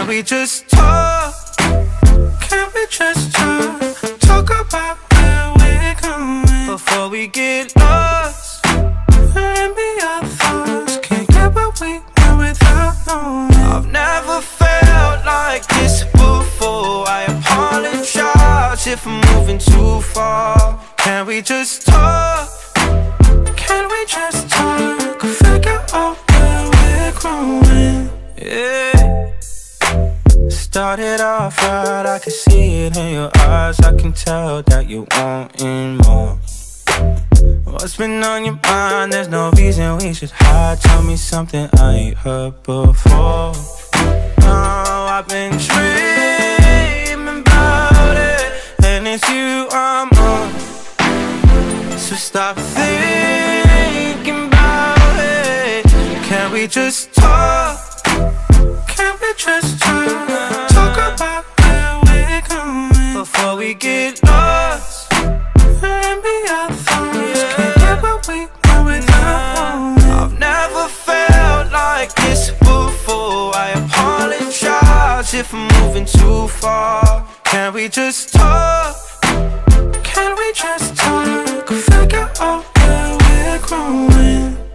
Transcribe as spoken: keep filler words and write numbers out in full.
Can we just talk? Can we just talk? Talk about where we're going before we get lost. And be our thoughts. Can't get what we want without knowing. I've never felt like this before. I apologize if I'm moving too far. Can we just talk? Can we just talk? Figure out where we're growing. Yeah. Started off right, I can see it in your eyes. I can tell that you're wanting more. What's been on your mind? There's no reason we should hide. Tell me something I ain't heard before. Oh, I've been dreaming about it, and it's you I'm on. So stop thinking about it. Can we just talk? Can we just talk? Talk about where we're going before we get lost. And be our thoughts. Can't get what we want without knowing. I've never felt like this before. I apologize if I'm moving too far. Can we just talk? Can we just talk? Figure out where we're growing.